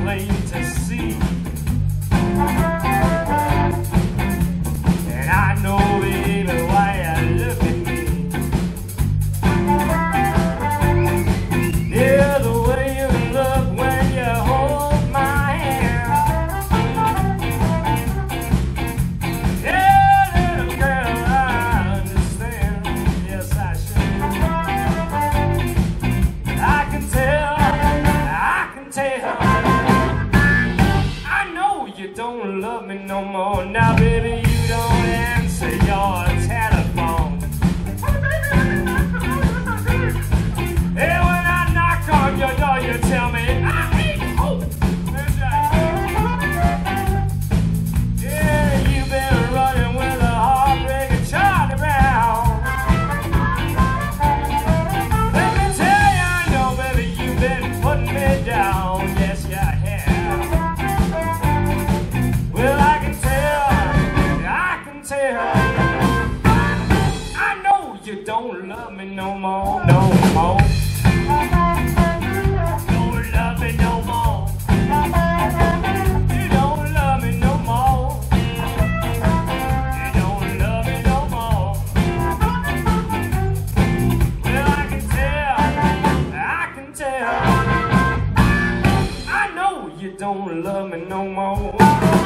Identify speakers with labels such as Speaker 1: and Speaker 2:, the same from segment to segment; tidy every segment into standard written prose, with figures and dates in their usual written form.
Speaker 1: plain to see. And I know, baby, why you look at me. Yeah, the way you look when you hold my hand. Yeah, little girl, I understand. Yes, I should. I can tell. I know you don't love me no more. Now, baby, you don't answer your telephone. Hey, when I knock on your door, you tell me I ain't home. Yeah, you've been running with a heartbreaker Charlie Brown. Let me tell you, I know, baby, you've been putting me down. Yes, you have. Well, I can tell. I know you don't love me no more, no more. Don't love me no more. You don't love me no more. You don't love me no more. Well, I can tell. I know you don't love me no more.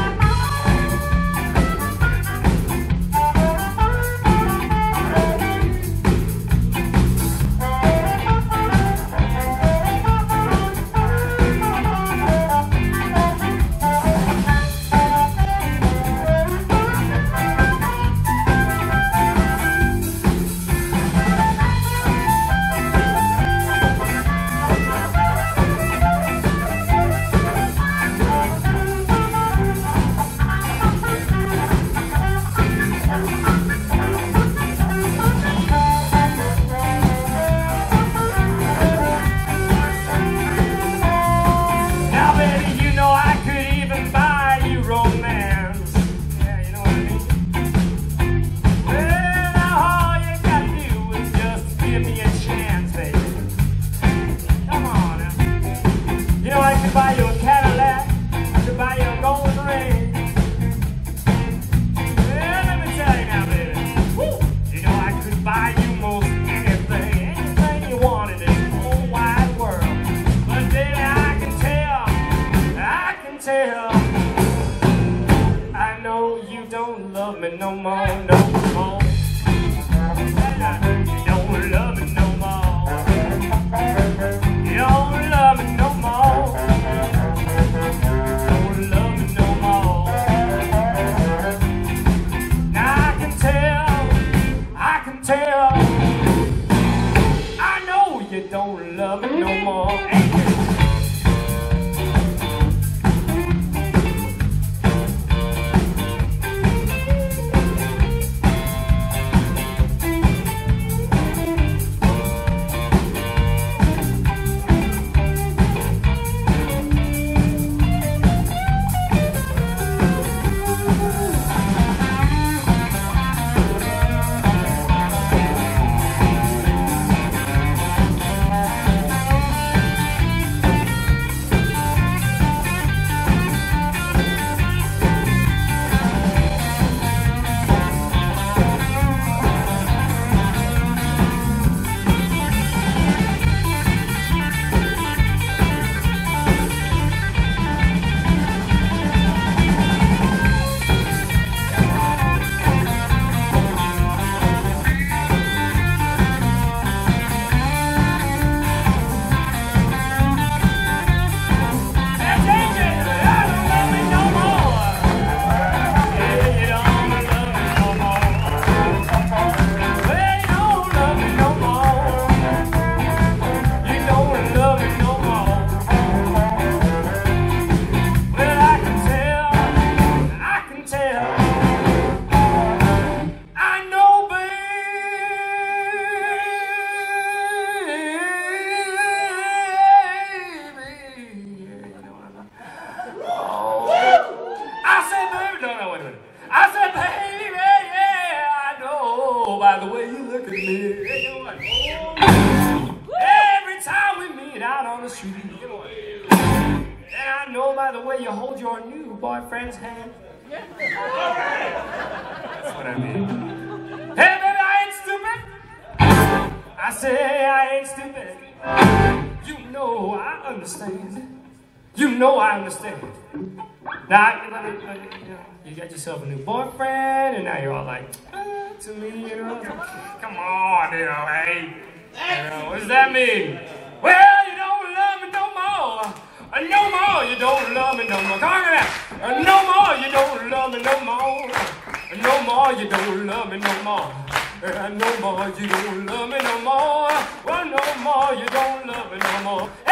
Speaker 1: Buy you a Cadillac, to buy you a gold ring. Well, let me tell you now, baby. Woo! You know I could buy you most anything you want in this whole wide world. But baby, I can tell. I know you don't love me no more, no more. You don't love me no more. You don't love me no more. Tell, I know you don't love me no more. by the way you look at me. Every time we meet out on the street, and I know know by the way you hold your new boyfriend's hand. That's what I mean. Hey, baby, I ain't stupid. I say I ain't stupid. You know I understand. You know I understand. Now, you got yourself a new boyfriend, and now you're all like, to me, you know. Come on, you know, hey. You know, what does that mean? Well, you don't love me no more. No more, you don't love me no more. Come on, now. No more, you don't love me no more. No more, you don't love me no more. No more, you don't love me no more. Well, no more, you don't love me no more.